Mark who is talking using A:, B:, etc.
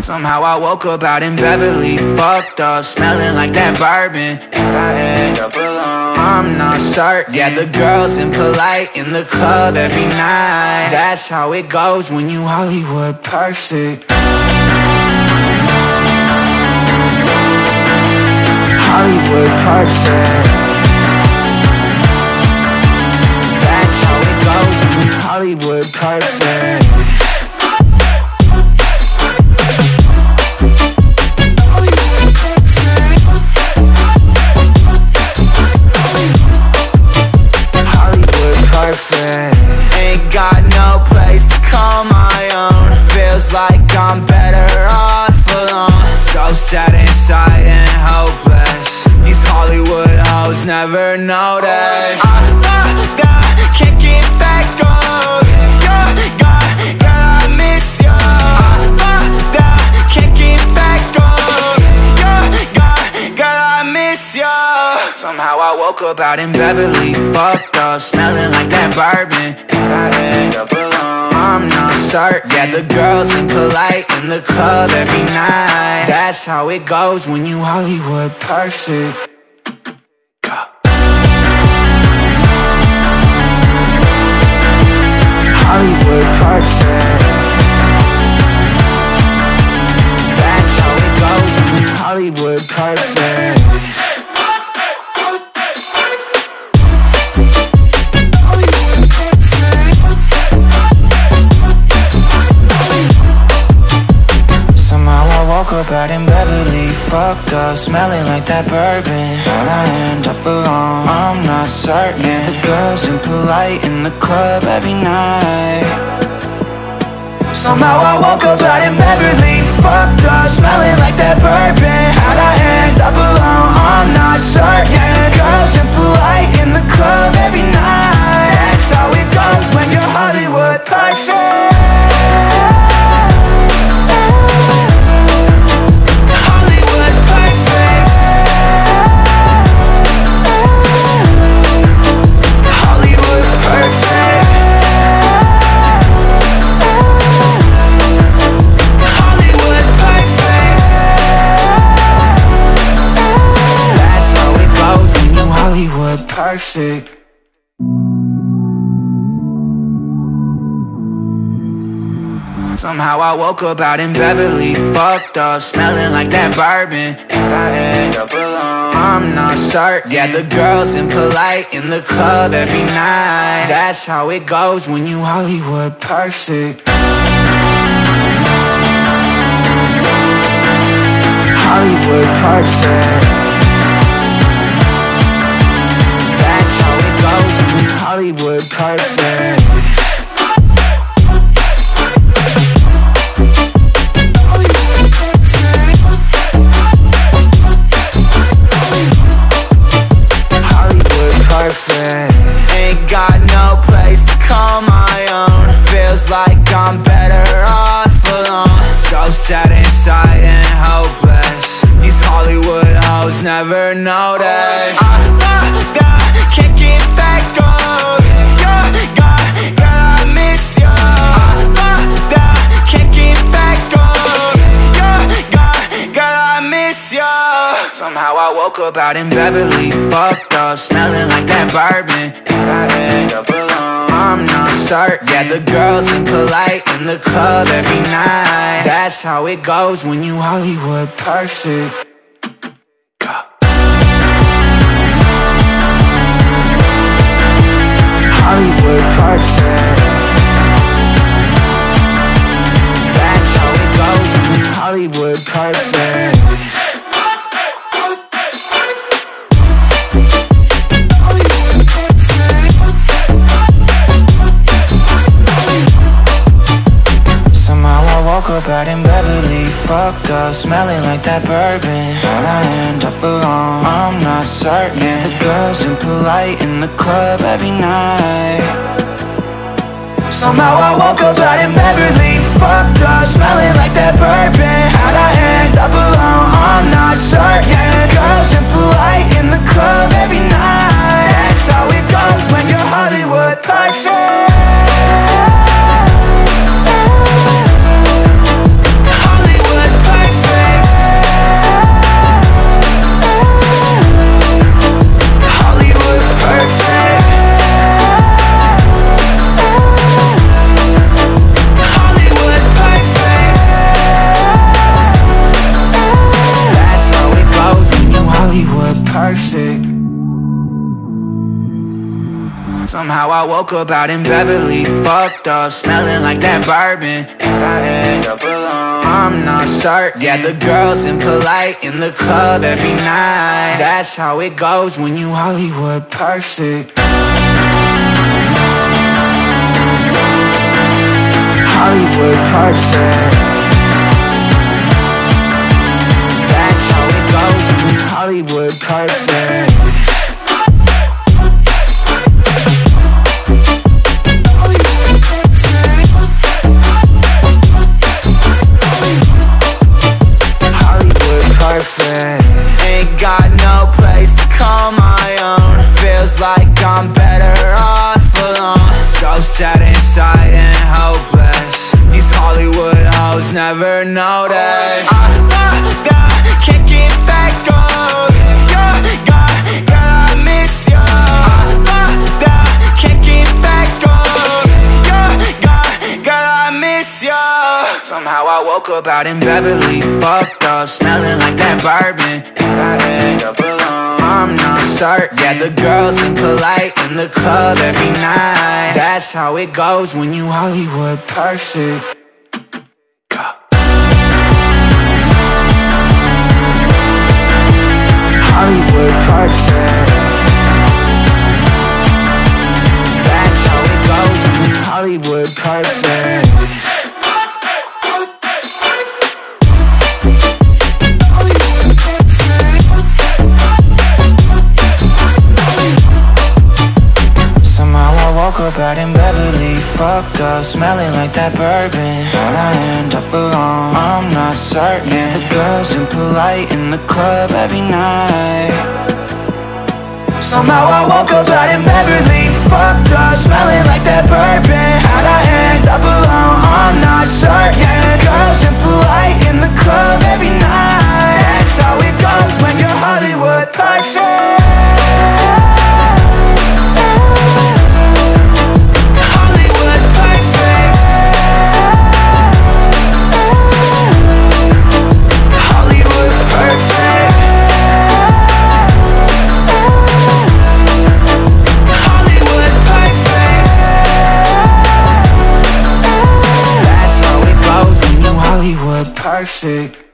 A: Somehow I woke up out in Beverly, fucked up, smelling like that bourbon, and I end up alone. I'm not certain. Yeah, the girls impolite in the club every night. That's how it goes when you Hollywood perfect. Hollywood perfect. That's how it goes when you Hollywood perfect. Ain't got no place to call my own. Feels like I'm better off alone. So sad inside and hopeless. These Hollywood hoes never notice. Can't get back on. Girl, I miss you. Can't get back on. Girl, I miss you. Somehow I woke up out in Beverly, fucked up, smelling like that bourbon, and I end up alone. I'm not certain. Yeah, the girls impolite in the club every night. That's how it goes when you Hollywood perfect. Hollywood perfect. That's how it goes when you Hollywood perfect. Woke up out in Beverly, fucked up, smelling like that bourbon, and I end up alone. I'm not certain. Yeah, the girls impolite in the club every night. Somehow I woke up out in Beverly, fucked up, smelling like that bourbon, and I end up alone. I'm not certain. Yeah, the girls impolite in the club every night. That's how it goes when you're Hollywood perfect. Perfect. Somehow I woke up out in Beverly, fucked up, smelling like that bourbon, and I end up alone. I'm not certain. Yeah, the girls impolite in the club every night. That's how it goes when you Hollywood perfect. Hollywood perfect. Hollywood perfect. Hollywood perfect. Ain't got no place to call my own. Feels like I'm better off alone. So sad inside and hopeless. These Hollywood hoes never notice. Can't get back on. Girl, I miss you. Can't get back on. Girl, I miss you. Somehow I woke up out in Beverly, fucked up, smelling like that bourbon, and I end up alone. I'm not certain. Yeah, the girls impolite in the club every night. That's how it goes when you Hollywood perfect. Hollywood perfect. That's how it goes when you Hollywood perfect. Somehow I woke up out in Beverly, fucked up, smelling like that bourbon, and I end up alone. I'm not certain. Yeah, the girls impolite in the club every night. Somehow I woke up out in Beverly, fucked up, smelling like that bourbon, and I end up alone. I'm not certain. Yeah, the girls impolite in the club every night. That's how it goes when you're Hollywood perfect. Hollywood I woke up out in Beverly, fucked up, smelling like that bourbon. And I end up alone, I'm not certain. Yeah, the girls impolite in the club every night. That's how it goes when you Hollywood perfect. Hollywood perfect. That's how it goes when you Hollywood perfect. Ain't got no place to call my own. Feels like I'm better off alone. So sad inside and hopeless. These Hollywood hoes never notice. Can't get back on. Girl, I miss you. Can't get back on. Girl, I miss you. Somehow I woke up out in Beverly, fucked up, smelling like that bourbon. And I end up alone, I'm not certain. Yeah, the girls impolite in the club every night. That's how it goes when you Hollywood perfect. Hollywood perfect. That's how it goes when you Hollywood perfect. Woke up out in Beverly, fucked up, smelling like that bourbon. How'd I end up alone? I'm not certain. Yeah, the girls impolite in the club every night. Somehow I woke up out in Beverly, fucked up, smelling like that bourbon. How'd I end up alone? I'm not certain. Yeah, the girls impolite in the club every night. That's how it goes when you're Hollywood perfect. Perfect.